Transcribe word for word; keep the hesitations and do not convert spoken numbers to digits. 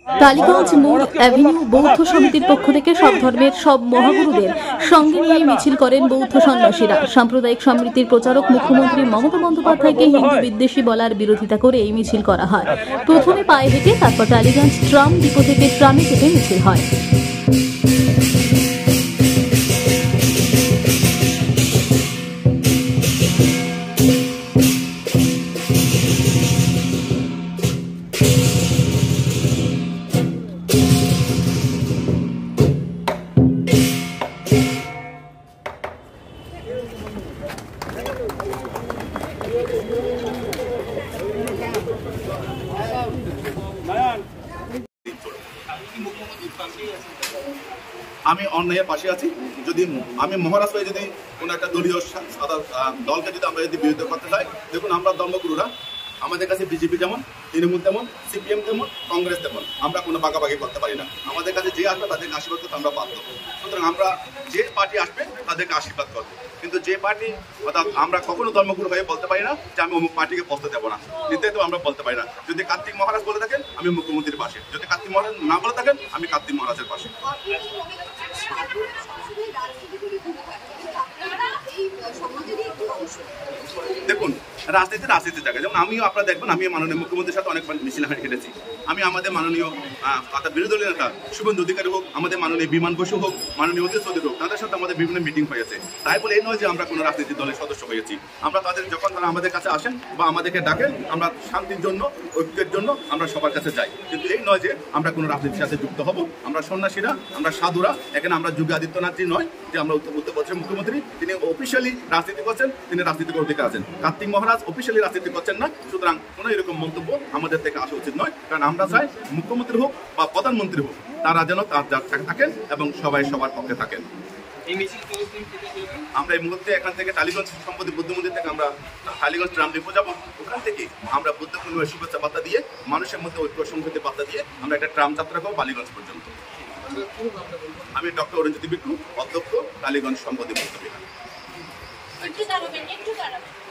টালিগঞ্জ মোড় অ্যাভিনিউ বৌদ্ধ সমিতির পক্ষ থেকে সব ধর্মের সব মহাগুরুদের সঙ্গে নিয়ে মিছিল করেন বৌদ্ধ সন্ন্যাসীরা। সাম্প্রদায়িক সম্প্রীতির প্রচারক মুখ্যমন্ত্রী মমতা বন্দ্যোপাধ্যায়কে হিন্দু বিদ্বেষী বলার বিরোধিতা করে এই মিছিল করা হয়। প্রথমে পায়ে হেঁটে, তারপর টালিগঞ্জ ট্রাম ডিপো থেকে ট্রামে চেপে মিছিল হয়। আমি অন্যায়ের পাশে আছি। যদি আমি মহারাজ হয়ে যদি কোনো একটা দলীয় দলকে যদি আমরা যদি বিরোধিতা করতে চাই, দেখুন আমরা ধর্মগুরুরা, আমাদের কাছে বিজেপি যেমন, তৃণমূল তেমন, সিপিএম তেমন, কংগ্রেস তেমন, আমরা কোনো বাগাবাগি করতে পারি না। আমাদের কাছে যে আসবে তাদেরকে আশীর্বাদ করতে আমরা বাধ্য। সুতরাং আমরা যে পার্টি আসবে তাদেরকে আশীর্বাদ করবো, কিন্তু যে পার্টি অর্থাৎ আমরা কখনো ধর্মগুরু হয়ে বলতে পারি না যে আমি অমুক পার্টিকে পৌঁছতে দেবো না, নির্ধারিত আমরা বলতে পারি না। যদি কার্তিক মহারাজ বলে থাকেন আমি মুখ্যমন্ত্রীর পাশে, যদি কার্তিক মহারাজ না বলে থাকেন আমি কার্তিক মহারাজের পাশে। দেখুন, রাজনীতি রাজনীতি জায়গায়, যেমন আমিও আপনারা দেখবেন আমি মাননীয় মুখ্যমন্ত্রীর সাথে অনেক মিছিল হেঁটেছি। আমি আমাদের মাননীয় অর্থাৎ বিরোধী দলীয় নেতা শুভেন্দু অধিকারী হোক, আমাদের মাননীয় বিমান বসু হোক, মাননীয় অধীর চৌধুরী হোক, তাদের সাথে আমাদের বিভিন্ন মিটিং হয়েছে। তাই বলে এই নয় যে আমরা কোনো রাজনীতি দলের সদস্য হয়েছি। আমরা তাদের যখন তারা আমাদের কাছে আসেন বা আমাদেরকে ডাকেন, আমরা শান্তির জন্য, ঐক্যের জন্য আমরা সবার কাছে যাই। কিন্তু এই নয় যে আমরা কোনো রাজনীতির সাথে যুক্ত হব। আমরা সন্ন্যাসীরা, আমরা সাধুরা, এখানে আমরা যোগী আদিত্যনাথজি নয় যে আমরা উত্তরপ্রদেশের মুখ্যমন্ত্রী, তিনি অফিসিয়ালি রাজনীতি করছেন, তিনি রাজনীতির অধিকার আছেন। কার্তিক মহারাজ অফিসিয়ালি রাজনীতি করছেন না, সুতরাং কোনো এরকম মন্তব্য আমাদের থেকে আসা উচিত নয়। কারণ আমরা চাই মুখ্যমন্ত্রী হোক বা প্রধানমন্ত্রী হোক, তারা যেন তার থাকেন এবং সবাই সবার পক্ষে থাকেন। আমরা এই মুহূর্তে এখান থেকে টালিগঞ্জ সম্পত্তি বুদ্ধ মন্দির থেকে আমরা টালিগঞ্জ ট্রাম ডিপো যাবো। ওখান থেকে আমরা বুদ্ধ পূর্ণিমার শুভেচ্ছা বার্তা দিয়ে, মানুষের মধ্যে ঐক্য সংহতির বার্তা দিয়ে আমরা একটা ট্রাম যাত্রা করবো বালিগঞ্জ পর্যন্ত। আমি ডক্টর অরুণজ্যোতি বিট্টু, অধ্যক্ষ, টালিগঞ্জ সম্পত্তি বুদ্ধ বিহার।